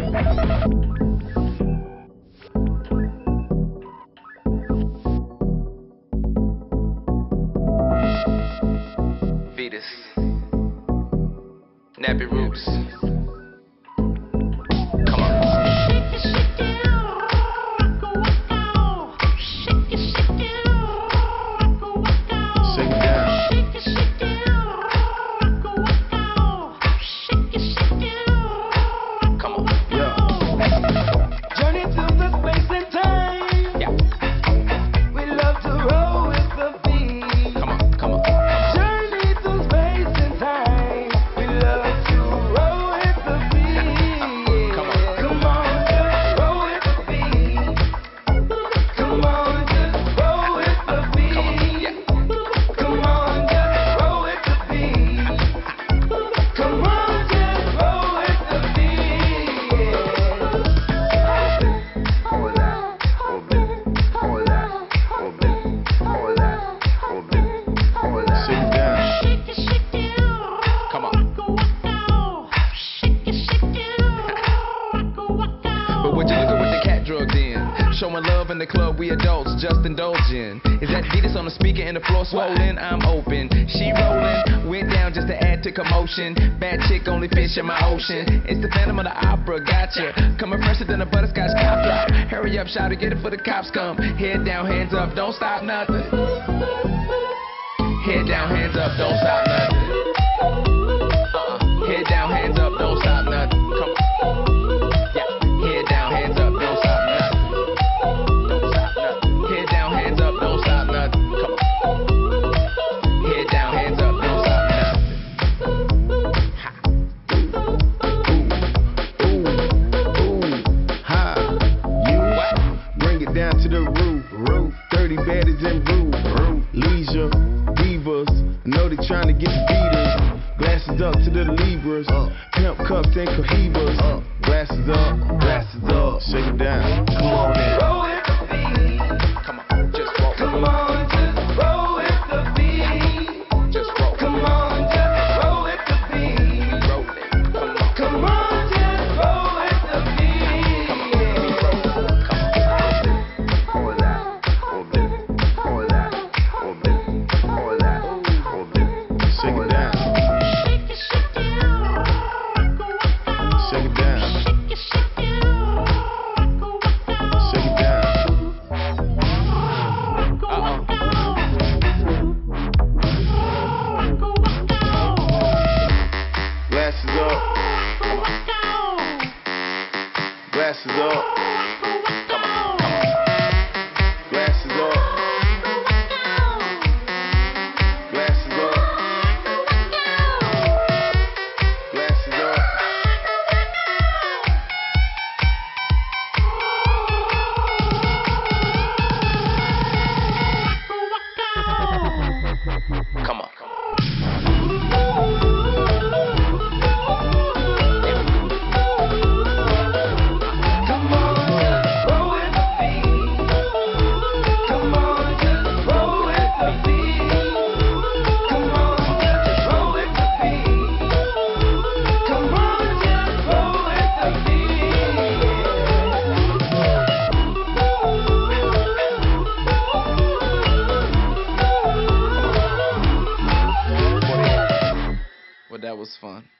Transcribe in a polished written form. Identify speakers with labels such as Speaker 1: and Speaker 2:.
Speaker 1: Vitas, Nappy Roots. Come on. Showing love in the club, we adults just indulging. Is that Vitas on the speaker and the floor swollen? I'm open. She rolling, went down just to add to commotion. Bad chick, only fish in my ocean. It's the Phantom of the Opera, gotcha. Coming fresher than a butterscotch cop drop. Hurry up, shout to get it for the cops come. Head down, hands up, don't stop nothing. Head down, hands up, don't stop nothing. Head down, hands up, don't stop nothing. Come on. Yeah. Head down, hands up, don't stop nothing.
Speaker 2: Down to the roof, 30 baddies and roof, leisure, divas, know they trying to get the beaters, glasses up to the Libras, pimp cups and cohibas, glasses up, shake it down, come on in.
Speaker 1: Roll with the beat, come on, just roll.
Speaker 2: Come on, just roll with the beat,
Speaker 1: just roll.
Speaker 2: Come on, just roll with the beat,
Speaker 1: Roll it, come on.
Speaker 2: Come on, just roll with the beat,
Speaker 1: Come on, let me roll.
Speaker 2: Shake it down. Shake it down. Shake it down. Glasses up. Glasses up.
Speaker 1: Come on, come on.
Speaker 2: Glasses up. Glasses up. Glasses up.
Speaker 1: Come on. Well, that was fun.